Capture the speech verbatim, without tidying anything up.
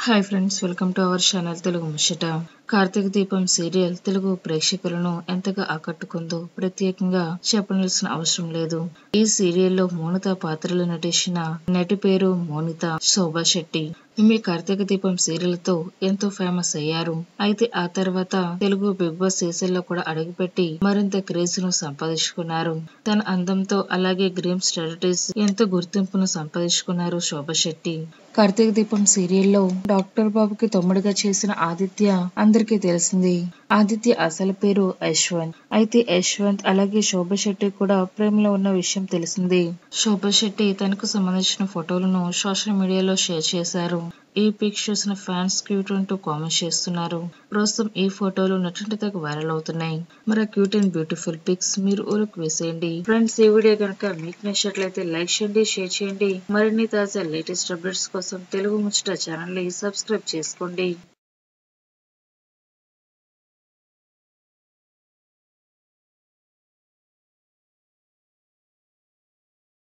Hi friends, welcome to our channel Telugu Muchata. Karthika దీపం serial Telugu ప్రేక్షకులను ఎంతగా ఆకట్టుకుందో ప్రత్యేకంగా చెప్పవలసిన అవసరం లేదు. ఈ సీరియల్లో మోనిత పాత్రలో నటించిన నటి పేరు మోనిత శోభా శెట్టి. ఈమె కార్తీక దీపం సీరియల్ తో ఎంతో ఫేమస్ అయ్యారు. అయితే ఆ తర్వాత తెలుగు బిగ్ బాస్ సీజన్ లో కూడా అడుగుపెట్టి మరింత క్రేజ్ ను సంపాదించుకున్నారు. తన అందంతో అలాగే గ్రీమ్ స్ట్రాటజీస్ ఎంతో గుర్తింపును సంపాదించుకున్నారు శోభా శెట్టి. కార్తీక దీపం సీరియల్లో డాక్టర్ బాబుకి తమ్ముడిగా చేసిన ఆదిత్య అందరికీ తెలిసింది. ఆదిత్య అసలు పేరు యశ్వంత్. అయితే యశ్వంత్ అలాగే శోభా శెట్టి కూడా ప్రేమలో ఉన్న విషయం తెలిసింది. శోభా శెట్టి తనకు సంబంధించిన ఫోటోలను సోషల్ మీడియాలో షేర్ చేశారు. ఈ పిక్స్ చూసిన ఫ్యాన్స్ క్యూట్ అంటూ కామెంట్స్ చేస్తున్నారు. ప్రస్తుతం ఈ ఫోటోలు నటింటకు వైరల్ అవుతున్నాయి. మరి క్యూట్ అండ్ బ్యూటిఫుల్ పిక్స్ మీరు ఊరికి వేసేయండి. ఫ్రెండ్స్, ఈ వీడియో కనుక మీకు నచ్చినట్లయితే లైక్ చేయండి, షేర్ చేయండి. మరిన్ని తాజా లేటెస్ట్ అప్డేట్స్ కోసం తెలుగు ముచ్చట ఛానల్ ని సబ్స్క్రైబ్ చేసుకోండి.